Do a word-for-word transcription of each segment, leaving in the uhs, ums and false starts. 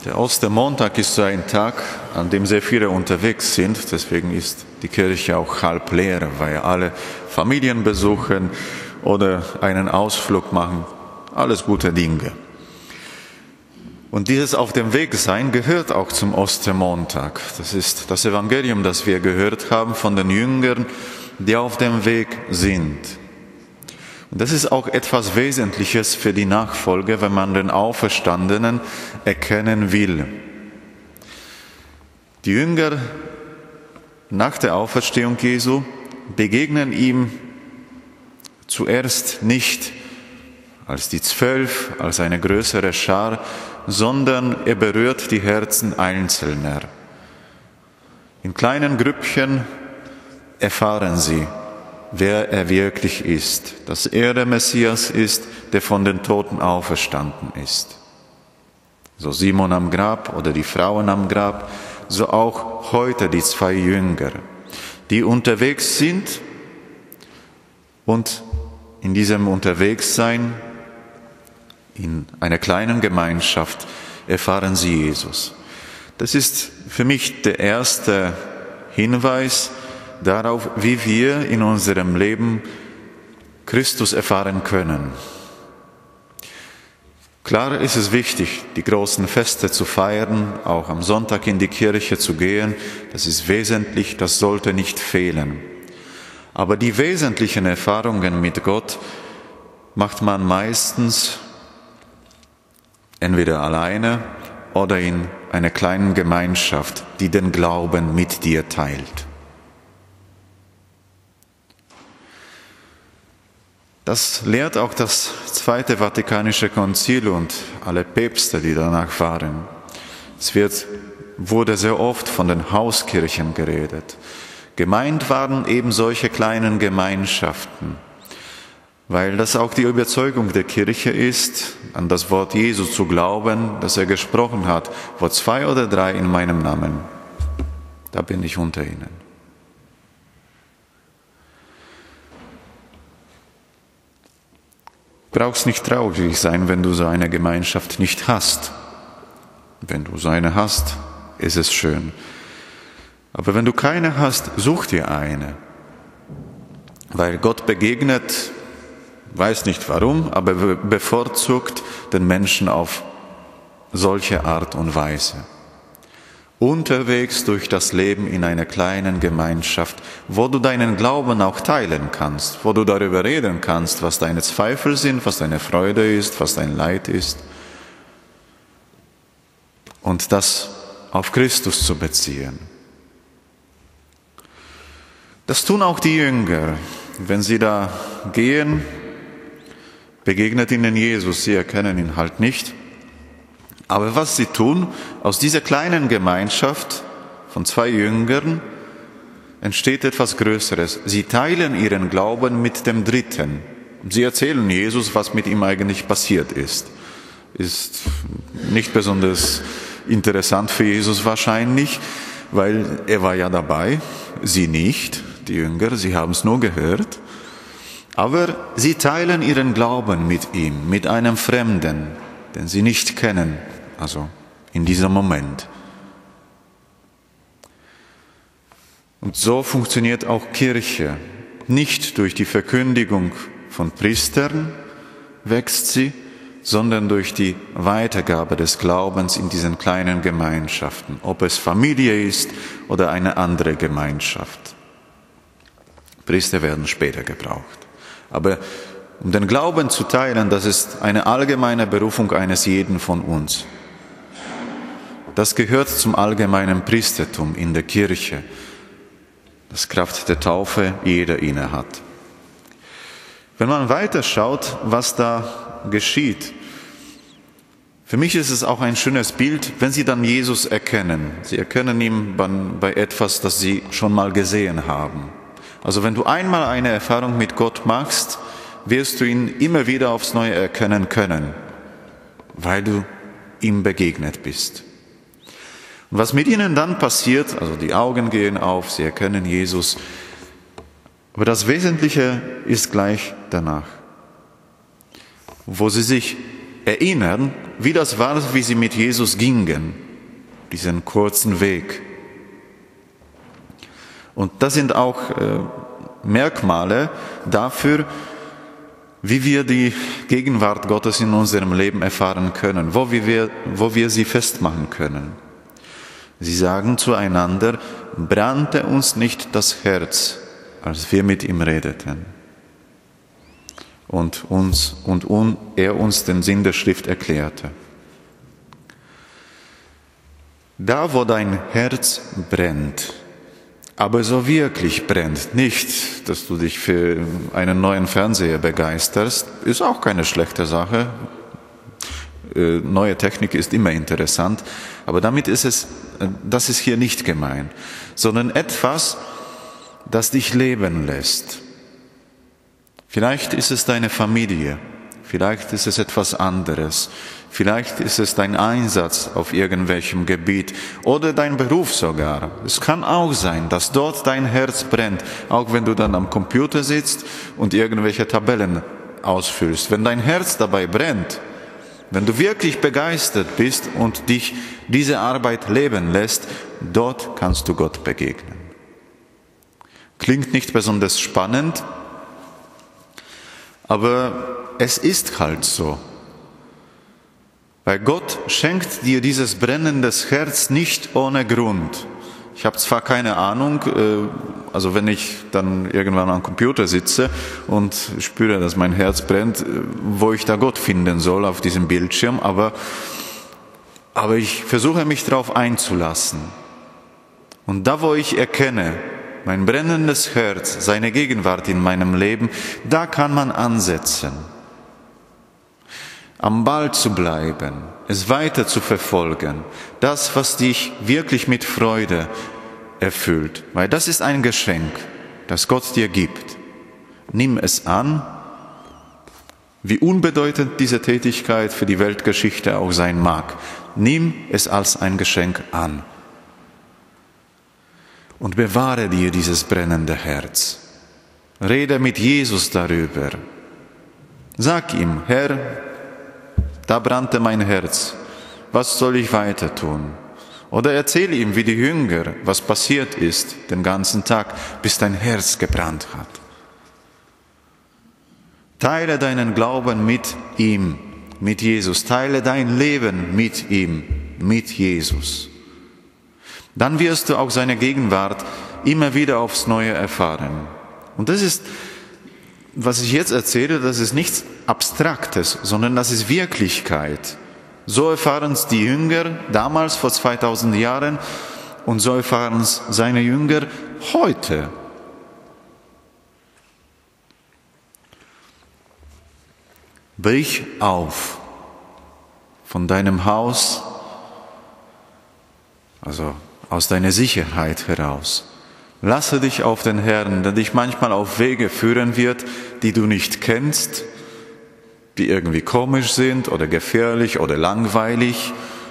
Der Ostermontag ist so ein Tag, an dem sehr viele unterwegs sind. Deswegen ist die Kirche auch halb leer, weil alle Familien besuchen oder einen Ausflug machen. Alles gute Dinge. Und dieses Auf dem Weg sein gehört auch zum Ostermontag. Das ist das Evangelium, das wir gehört haben von den Jüngern, die auf dem Weg sind. Und das ist auch etwas Wesentliches für die Nachfolge, wenn man den Auferstandenen erkennen will. Die Jünger nach der Auferstehung Jesu begegnen ihm zuerst nicht als die Zwölf, als eine größere Schar, sondern er berührt die Herzen Einzelner. In kleinen Grüppchen erfahren sie, wer er wirklich ist, dass er der Messias ist, der von den Toten auferstanden ist. So Simon am Grab oder die Frauen am Grab, so auch heute die zwei Jünger, die unterwegs sind und in diesem Unterwegssein, in einer kleinen Gemeinschaft, erfahren sie Jesus. Das ist für mich der erste Hinweis darauf, wie wir in unserem Leben Christus erfahren können. Klar ist es wichtig, die großen Feste zu feiern, auch am Sonntag in die Kirche zu gehen. Das ist wesentlich, das sollte nicht fehlen. Aber die wesentlichen Erfahrungen mit Gott macht man meistens entweder alleine oder in einer kleinen Gemeinschaft, die den Glauben mit dir teilt. Das lehrt auch das Zweite Vatikanische Konzil und alle Päpste, die danach waren. Es wird, wurde sehr oft von den Hauskirchen geredet. Gemeint waren eben solche kleinen Gemeinschaften, weil das auch die Überzeugung der Kirche ist, an das Wort Jesu zu glauben, das er gesprochen hat, wo zwei oder drei in meinem Namen, da bin ich unter ihnen. Du brauchst nicht traurig sein, wenn du so eine Gemeinschaft nicht hast. Wenn du so eine hast, ist es schön. Aber wenn du keine hast, such dir eine. Weil Gott begegnet, weiß nicht warum, aber bevorzugt den Menschen auf solche Art und Weise. Unterwegs durch das Leben in einer kleinen Gemeinschaft, wo du deinen Glauben auch teilen kannst, wo du darüber reden kannst, was deine Zweifel sind, was deine Freude ist, was dein Leid ist. Und das auf Christus zu beziehen. Das tun auch die Jünger. Wenn sie da gehen, begegnet ihnen Jesus, sie erkennen ihn halt nicht. Aber was sie tun, aus dieser kleinen Gemeinschaft von zwei Jüngern entsteht etwas Größeres. Sie teilen ihren Glauben mit dem Dritten. Sie erzählen Jesus, was mit ihm eigentlich passiert ist. Ist nicht besonders interessant für Jesus wahrscheinlich, weil er war ja dabei, sie nicht, die Jünger, sie haben es nur gehört. Aber sie teilen ihren Glauben mit ihm, mit einem Fremden, den sie nicht kennen, also in diesem Moment. Und so funktioniert auch Kirche. Nicht durch die Verkündigung von Priestern wächst sie, sondern durch die Weitergabe des Glaubens in diesen kleinen Gemeinschaften, ob es Familie ist oder eine andere Gemeinschaft. Priester werden später gebraucht. Aber um den Glauben zu teilen, das ist eine allgemeine Berufung eines jeden von uns. Das gehört zum allgemeinen Priestertum in der Kirche, das Kraft der Taufe jeder inne hat. Wenn man weiter schaut, was da geschieht, für mich ist es auch ein schönes Bild, wenn Sie dann Jesus erkennen. Sie erkennen ihn bei etwas, das Sie schon mal gesehen haben. Also wenn du einmal eine Erfahrung mit Gott machst, wirst du ihn immer wieder aufs Neue erkennen können, weil du ihm begegnet bist. Und was mit ihnen dann passiert, also die Augen gehen auf, sie erkennen Jesus, aber das Wesentliche ist gleich danach, wo sie sich erinnern, wie das war, wie sie mit Jesus gingen, diesen kurzen Weg. Und das sind auch äh, Merkmale dafür, wie wir die Gegenwart Gottes in unserem Leben erfahren können, wo wir, wo wir sie festmachen können. Sie sagen zueinander, brannte uns nicht das Herz, als wir mit ihm redeten und, uns, und un, er uns den Sinn der Schrift erklärte. Da, wo dein Herz brennt, aber so wirklich brennt, nicht, dass du dich für einen neuen Fernseher begeisterst, ist auch keine schlechte Sache. Neue Technik ist immer interessant, aber damit ist es, das ist hier nicht gemeint, sondern etwas, das dich leben lässt. Vielleicht ist es deine Familie, vielleicht ist es etwas anderes, vielleicht ist es dein Einsatz auf irgendwelchem Gebiet oder dein Beruf sogar. Es kann auch sein, dass dort dein Herz brennt, auch wenn du dann am Computer sitzt und irgendwelche Tabellen ausfüllst. Wenn dein Herz dabei brennt, wenn du wirklich begeistert bist und dich diese Arbeit leben lässt, dort kannst du Gott begegnen. Klingt nicht besonders spannend, aber es ist halt so. Weil Gott schenkt dir dieses brennendes Herz nicht ohne Grund. Ich habe zwar keine Ahnung, also wenn ich dann irgendwann am Computer sitze und spüre, dass mein Herz brennt, wo ich da Gott finden soll auf diesem Bildschirm, aber, aber ich versuche mich darauf einzulassen. Und da, wo ich erkenne, mein brennendes Herz, seine Gegenwart in meinem Leben, da kann man ansetzen. Am Ball zu bleiben, es weiter zu verfolgen, das, was dich wirklich mit Freude erfüllt, weil das ist ein Geschenk, das Gott dir gibt. Nimm es an, wie unbedeutend diese Tätigkeit für die Weltgeschichte auch sein mag. Nimm es als ein Geschenk an und bewahre dir dieses brennende Herz. Rede mit Jesus darüber. Sag ihm, Herr, da brannte mein Herz. Was soll ich weiter tun? Oder erzähle ihm, wie die Jünger, was passiert ist den ganzen Tag, bis dein Herz gebrannt hat. Teile deinen Glauben mit ihm, mit Jesus. Teile dein Leben mit ihm, mit Jesus. Dann wirst du auch seine Gegenwart immer wieder aufs Neue erfahren. Und das ist, was ich jetzt erzähle, das ist nichts Abstraktes, sondern das ist Wirklichkeit. So erfahren es die Jünger damals vor zweitausend Jahren und so erfahren es seine Jünger heute. Brich auf von deinem Haus, also aus deiner Sicherheit heraus. Lasse dich auf den Herrn, der dich manchmal auf Wege führen wird, die du nicht kennst, die irgendwie komisch sind oder gefährlich oder langweilig.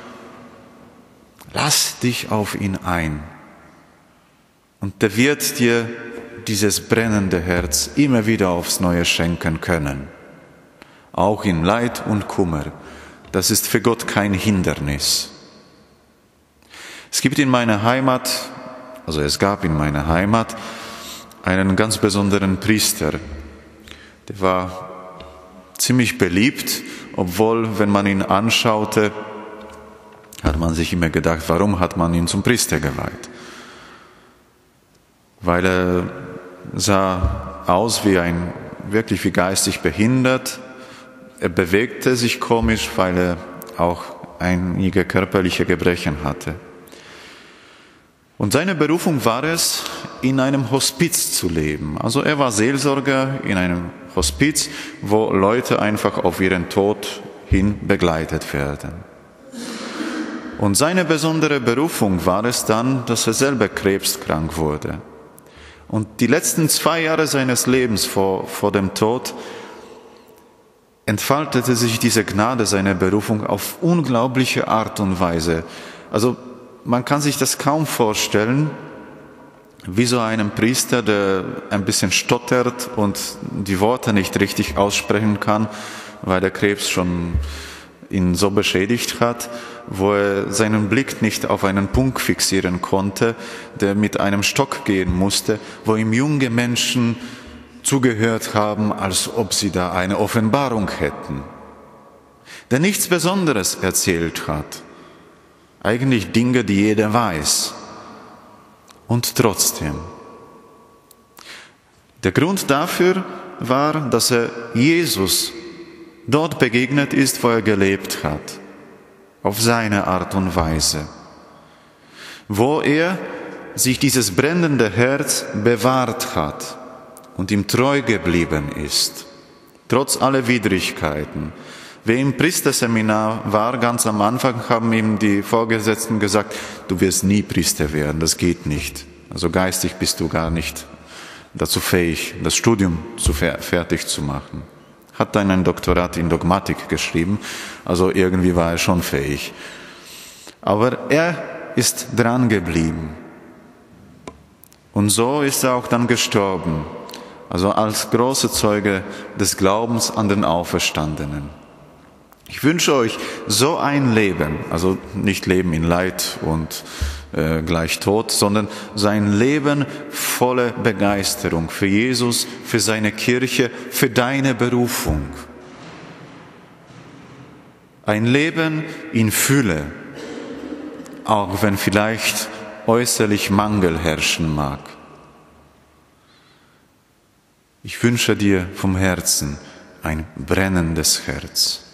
Lass dich auf ihn ein. Und der wird dir dieses brennende Herz immer wieder aufs Neue schenken können. Auch in Leid und Kummer. Das ist für Gott kein Hindernis. Es gibt in meiner Heimat, also es gab in meiner Heimat einen ganz besonderen Priester. Der war ziemlich beliebt, obwohl, wenn man ihn anschaute, hat man sich immer gedacht, warum hat man ihn zum Priester geweiht? Weil er sah aus wie ein, wirklich wie geistig behindert. Er bewegte sich komisch, weil er auch einige körperliche Gebrechen hatte. Und seine Berufung war es, in einem Hospiz zu leben. Also er war Seelsorger in einem Hospiz, wo Leute einfach auf ihren Tod hin begleitet werden. Und seine besondere Berufung war es dann, dass er selber krebskrank wurde. Und die letzten zwei Jahre seines Lebens vor, vor dem Tod entfaltete sich diese Gnade seiner Berufung auf unglaubliche Art und Weise. Also man kann sich das kaum vorstellen, wie so einem Priester, der ein bisschen stottert und die Worte nicht richtig aussprechen kann, weil der Krebs schon ihn so beschädigt hat, wo er seinen Blick nicht auf einen Punkt fixieren konnte, der mit einem Stock gehen musste, wo ihm junge Menschen zugehört haben, als ob sie da eine Offenbarung hätten, der nichts Besonderes erzählt hat, eigentlich Dinge, die jeder weiß. Und trotzdem. Der Grund dafür war, dass er Jesus dort begegnet ist, wo er gelebt hat, auf seine Art und Weise, wo er sich dieses brennende Herz bewahrt hat und ihm treu geblieben ist, trotz aller Widrigkeiten. Wer im Priesterseminar war, ganz am Anfang haben ihm die Vorgesetzten gesagt, du wirst nie Priester werden, das geht nicht. Also geistig bist du gar nicht dazu fähig, das Studium zu fertig zu machen. Hat dann ein Doktorat in Dogmatik geschrieben, also irgendwie war er schon fähig. Aber er ist dran geblieben. Und so ist er auch dann gestorben, also als großer Zeuge des Glaubens an den Auferstandenen. Ich wünsche euch so ein Leben, also nicht Leben in Leid und äh, gleich Tod, sondern so ein Leben voller Begeisterung für Jesus, für seine Kirche, für deine Berufung. Ein Leben in Fülle, auch wenn vielleicht äußerlich Mangel herrschen mag. Ich wünsche dir vom Herzen ein brennendes Herz.